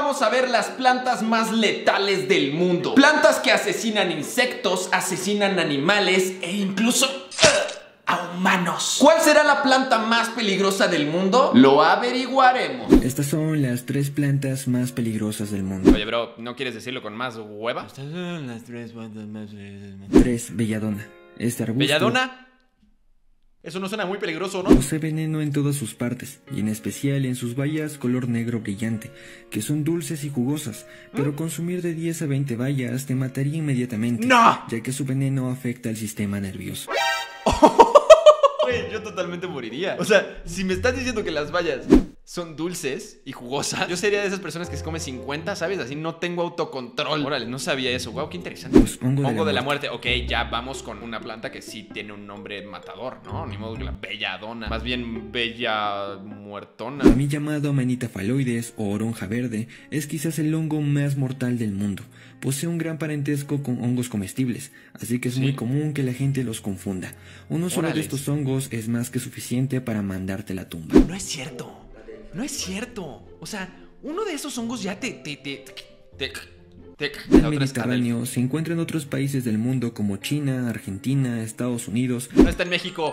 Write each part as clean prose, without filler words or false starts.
vamos a ver las plantas más letales del mundo. Plantas que asesinan insectos, asesinan animales e incluso a humanos. ¿Cuál será la planta más peligrosa del mundo? Lo averiguaremos. Estas son las 3 plantas más peligrosas del mundo. Oye, bro, ¿no quieres decirlo con más hueva? Estas son las 3 plantas más peligrosas del mundo. 3. Belladona. Este arbusto... ¿Belladona? Eso no suena muy peligroso, ¿no? Posee veneno en todas sus partes, y en especial en sus bayas color negro brillante, que son dulces y jugosas, pero consumir de 10 a 20 bayas te mataría inmediatamente, ¡No! ya que su veneno afecta al sistema nervioso. Güey, yo totalmente moriría. O sea, si me estás diciendo que las bayas son dulces y jugosas, yo sería de esas personas que se come 50, ¿sabes? Así no tengo autocontrol. Órale, no sabía eso. Wow, qué interesante. Pues hongo de la muerte. Ok, ya vamos con una planta que sí tiene un nombre matador, ¿no? Ni modo que la belladona. Más bien bella muertona. También llamado Amanita phalloides o oronja verde, es quizás el hongo más mortal del mundo. Posee un gran parentesco con hongos comestibles, así que es muy común que la gente los confunda. Uno solo de estos hongos es más que suficiente para mandarte a la tumba. No es cierto. No es cierto. O sea, uno de esos hongos ya El Mediterráneo se encuentra en otros países del mundo como China, Argentina, Estados Unidos. No está en México.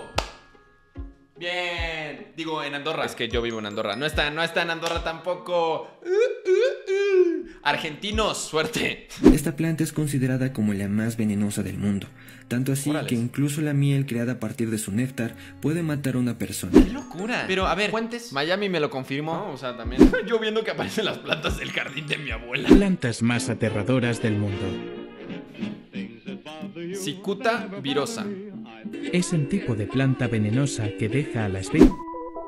Bien. Digo, en Andorra. Es que yo vivo en Andorra. No está en Andorra tampoco. Argentinos, suerte. Esta planta es considerada como la más venenosa del mundo. Tanto así que incluso la miel creada a partir de su néctar puede matar a una persona. ¡Qué locura! Pero a ver, fuentes. Miami me lo confirmó. No, o sea, también. Yo viendo que aparecen las plantas del jardín de mi abuela. Plantas más aterradoras del mundo. Cicuta virosa. Es un tipo de planta venenosa que deja a las víctimas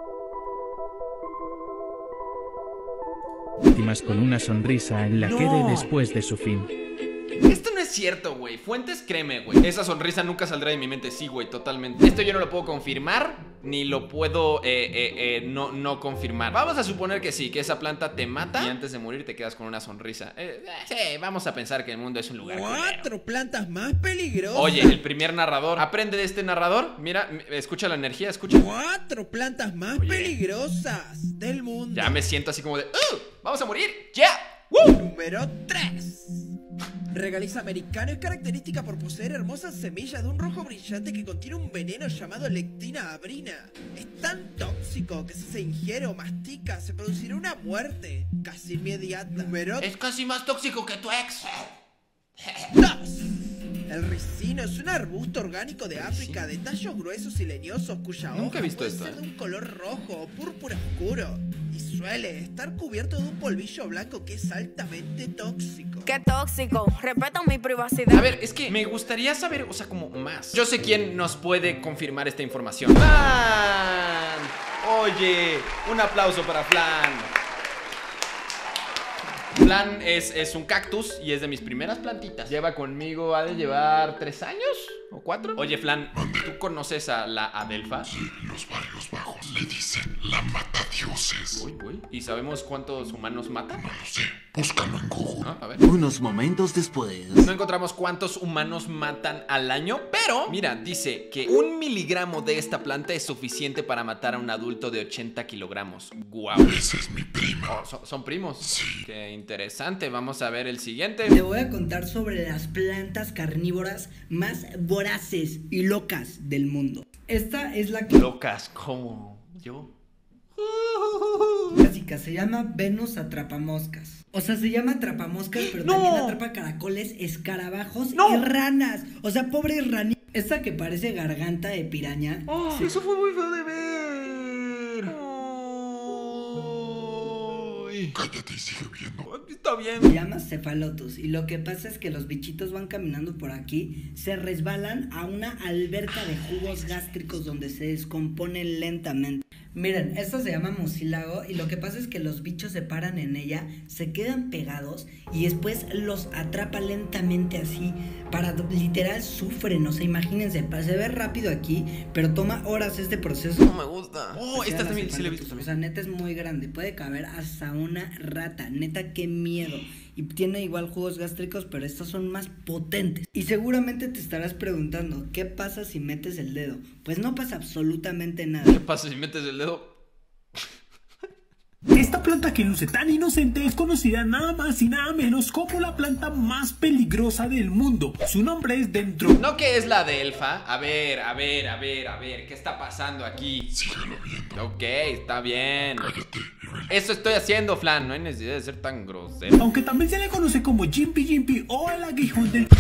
con una sonrisa en la cara después de su fin. Esto no es cierto, güey. Fuentes, créeme, güey. Esa sonrisa nunca saldrá de mi mente. Sí, güey, totalmente. Esto yo no lo puedo confirmar, ni lo puedo no confirmar. Vamos a suponer que sí, que esa planta te mata y antes de morir te quedas con una sonrisa. Sí, vamos a pensar que el mundo es un lugar culero. 4 plantas más peligrosas. Oye, el primer narrador. Aprende de este narrador. Mira, escucha la energía, escucha. 4 plantas más peligrosas del mundo. Ya me siento así como de ¡vamos a morir! ¡Ya! Número 3. Regaliza americano es característica por poseer hermosas semillas de un rojo brillante que contiene un veneno llamado lectina abrina. Es tan tóxico que si se ingiere o mastica se producirá una muerte casi inmediata. Número Es casi más tóxico que tu ex. 2. El ricino es un arbusto orgánico de África de tallos gruesos y leñosos cuya hoja puede ser de un color rojo o púrpura oscuro y suele estar cubierto de un polvillo blanco que es altamente tóxico. ¡Qué tóxico! Respetan mi privacidad. A ver, es que me gustaría saber, o sea, como más. Yo sé quién nos puede confirmar esta información. ¡Flan! Oye, un aplauso para Flan. Flan es un cactus y es de mis primeras plantitas. Lleva conmigo, ha de llevar 3 años o 4. Oye, Flan, ¿tú conoces a la Adelfa? Sí, en los barrios bajos le dicen la matadioses. Uy. ¿Y sabemos cuántos humanos mata? No lo sé, búscalo en Google. A ver. Unos momentos después. No encontramos cuántos humanos matan al año, pero mira, dice que 1 miligramo de esta planta es suficiente para matar a un adulto de 80 kilogramos. ¡Guau! Esa es mi prima. ¿Son primos? Sí. Qué interesante. Vamos a ver el siguiente. Te voy a contar sobre las plantas carnívoras más voraces y locas del mundo. Esta es la Locas como yo. clásica, se llama Venus atrapamoscas. O sea, se llama atrapamoscas, pero también atrapa caracoles, escarabajos y ranas. O sea, pobre ranita. Esta que parece garganta de piraña. Eso fue muy feo de ver. Cállate y sigue viendo. Está bien. Se llama Cephalotus y lo que pasa es que los bichitos van caminando por aquí, se resbalan a una alberca de jugos gástricos donde se descomponen lentamente. Miren, esto se llama mucílago y lo que pasa es que los bichos se paran en ella, se quedan pegados y después los atrapa lentamente así. Para literal sufren, o sea, imagínense, se ve rápido aquí, pero toma horas este proceso. No me gusta. Esta también sí la he visto. O sea, neta es muy grande, puede caber hasta una rata, neta qué miedo. Y tiene igual jugos gástricos, pero estos son más potentes. Y seguramente te estarás preguntando, ¿qué pasa si metes el dedo? Pues no pasa absolutamente nada. ¿Qué pasa si metes el dedo? Esta planta que luce tan inocente es conocida nada más y nada menos como la planta más peligrosa del mundo. Su nombre es Dendro. ¿No que es la de Elfa? A ver, ¿qué está pasando aquí? Síguelo viendo. Ok, está bien. Cállate y vele. Eso estoy haciendo, Flan, no hay necesidad de ser tan grosero. Aunque también se le conoce como Jimpy Jimpy o el aguijón del...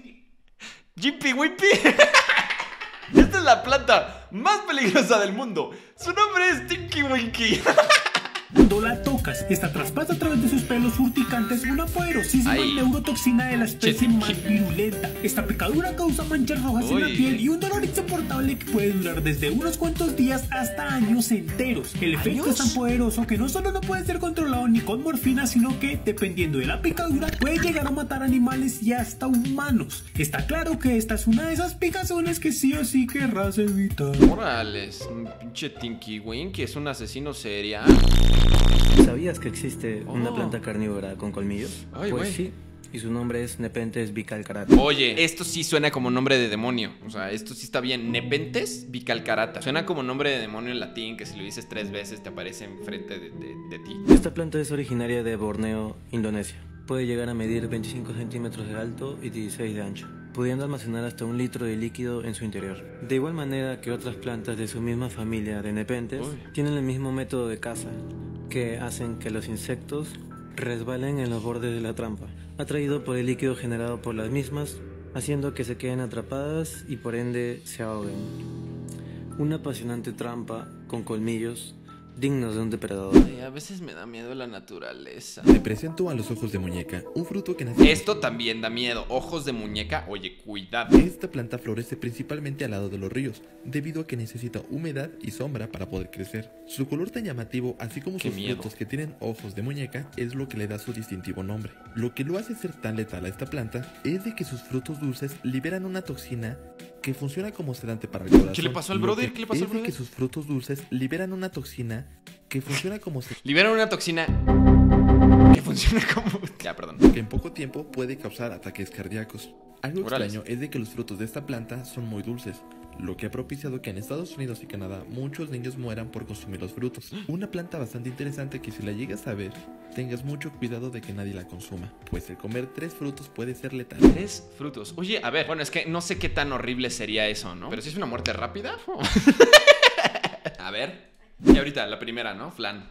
Jimpy Wimpy. Esta es la planta más peligrosa del mundo. Su nombre es Tinky Winky. Cuando la tocas, esta traspasa a través de sus pelos urticantes una poderosísima neurotoxina de la especie más virulenta. Esta picadura causa manchas rojas en la piel y un dolor insoportable que puede durar desde unos cuantos días hasta años enteros. El efecto es tan poderoso que no solo no puede ser controlado ni con morfina, sino que, dependiendo de la picadura, puede llegar a matar animales y hasta humanos. Está claro que esta es una de esas picazones que sí o sí querrás evitar. Morales, un pinche Tinky Winky es un asesino serial. ¿Sabías que existe una planta carnívora con colmillos? Ay, pues güey. sí, y su nombre es Nepenthes bicalcarata. Oye, esto sí suena como nombre de demonio. O sea, esto sí está bien. Nepenthes bicalcarata. Suena como nombre de demonio en latín, que si lo dices 3 veces te aparece enfrente de ti. Esta planta es originaria de Borneo, Indonesia. Puede llegar a medir 25 centímetros de alto y 16 de ancho, pudiendo almacenar hasta 1 litro de líquido en su interior. De igual manera que otras plantas de su misma familia de Nepenthes tienen el mismo método de caza, que hacen que los insectos resbalen en los bordes de la trampa, atraído por el líquido generado por las mismas, haciendo que se queden atrapadas y por ende se ahoguen. Una apasionante trampa con colmillos dignos de un depredador. Ay, a veces me da miedo la naturaleza. Te presento a los ojos de muñeca, un fruto que nace... Esto también da miedo. Ojos de muñeca, oye, cuidado. Esta planta florece principalmente al lado de los ríos, debido a que necesita humedad y sombra para poder crecer. Su color tan llamativo, así como sus frutos que tienen ojos de muñeca, es lo que le da su distintivo nombre. Lo que lo hace ser tan letal a esta planta es de que sus frutos dulces liberan una toxina que funciona como sedante para el corazón. ¿Qué le pasó al brother? ¿Qué le pasó al brother? Es de que sus frutos dulces liberan una toxina que funciona como... Liberan una toxina que funciona como... Ya, perdón. Que en poco tiempo puede causar ataques cardíacos. Algo extraño es de que los frutos de esta planta son muy dulces, lo que ha propiciado que en Estados Unidos y Canadá muchos niños mueran por consumir los frutos. Una planta bastante interesante que si la llegas a ver, tengas mucho cuidado de que nadie la consuma, pues el comer 3 frutos puede ser letal. 3 frutos. Oye, a ver, bueno, es que no sé qué tan horrible sería eso, ¿no? Pero si es una muerte rápida. A ver. Y ahorita, la primera, ¿no? Flan.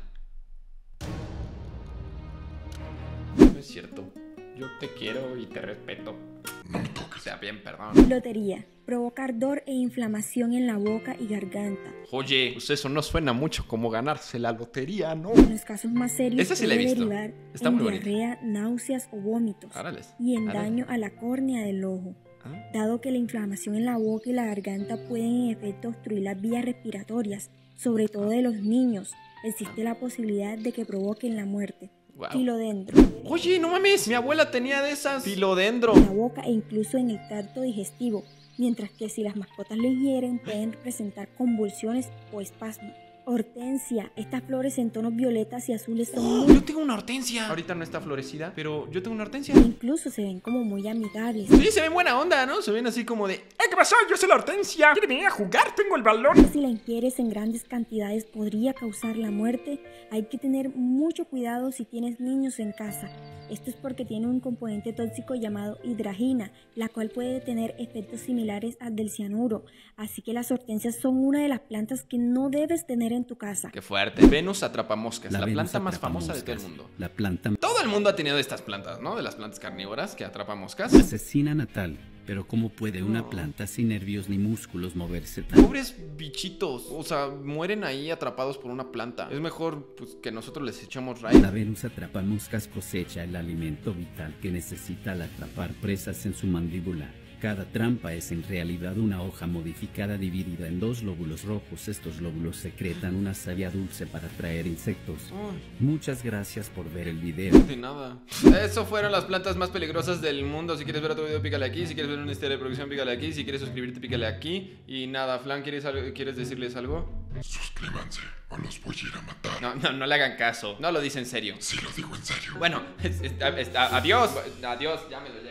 No es cierto. Yo te quiero y te respeto. No me toques. O sea, bien, perdón. Lotería. Provoca ardor e inflamación en la boca y garganta. Oye, pues eso no suena mucho como ganarse la lotería, ¿no? En los casos más serios Esa sí la he puede visto. derivar Está en muy bonita. diarrea, náuseas o vómitos. Árales. Y en Árale. daño a la córnea del ojo. Dado que la inflamación en la boca y la garganta pueden en efecto obstruir las vías respiratorias, sobre todo de los niños, existe la posibilidad de que provoquen la muerte. Wow. Filodendro. Oye, no mames, mi abuela tenía de esas. Filodendro. En la boca e incluso en el tracto digestivo, mientras que si las mascotas lo ingieren pueden presentar convulsiones o espasmos. Hortensia. Estas flores en tonos violetas y azules son Yo tengo una hortensia. Ahorita no está florecida, pero yo tengo una hortensia. incluso se ven como muy amigables. Sí, se ven buena onda, ¿no? Se ven así como de... ¿Qué pasó? Yo soy la hortensia. ¿Quiere venir a jugar? Tengo el balón. Si la ingieres en grandes cantidades podría causar la muerte. Hay que tener mucho cuidado si tienes niños en casa. Esto es porque tiene un componente tóxico llamado hidragina, la cual puede tener efectos similares al del cianuro. Así que las hortensias son una de las plantas que no debes tener en tu casa. Qué fuerte. Venus atrapamoscas, la planta más famosa de todo el mundo. La planta Todo el mundo ha tenido de estas plantas, ¿no? De las plantas carnívoras que atrapan moscas. asesina natal. Pero ¿cómo puede una planta sin nervios ni músculos moverse tan? Pobres bichitos. O sea, mueren ahí atrapados por una planta. Es mejor pues, que nosotros les echemos raíz. La Venus atrapamoscas cosecha el alimento vital que necesita al atrapar presas en su mandíbula. Cada trampa es en realidad una hoja modificada dividida en 2 lóbulos rojos. Estos lóbulos secretan una savia dulce para atraer insectos. Muchas gracias por ver el video. De nada. Eso fueron las plantas más peligrosas del mundo. Si quieres ver otro video, pícale aquí. Si quieres ver una historia de producción, pícale aquí. Si quieres suscribirte, pícale aquí. Y nada, Flan, ¿quieres decirles algo? Suscríbanse o los voy a ir a matar. No le hagan caso. No lo dice en serio. Sí lo digo en serio. Bueno, adiós. Adiós, ya me lo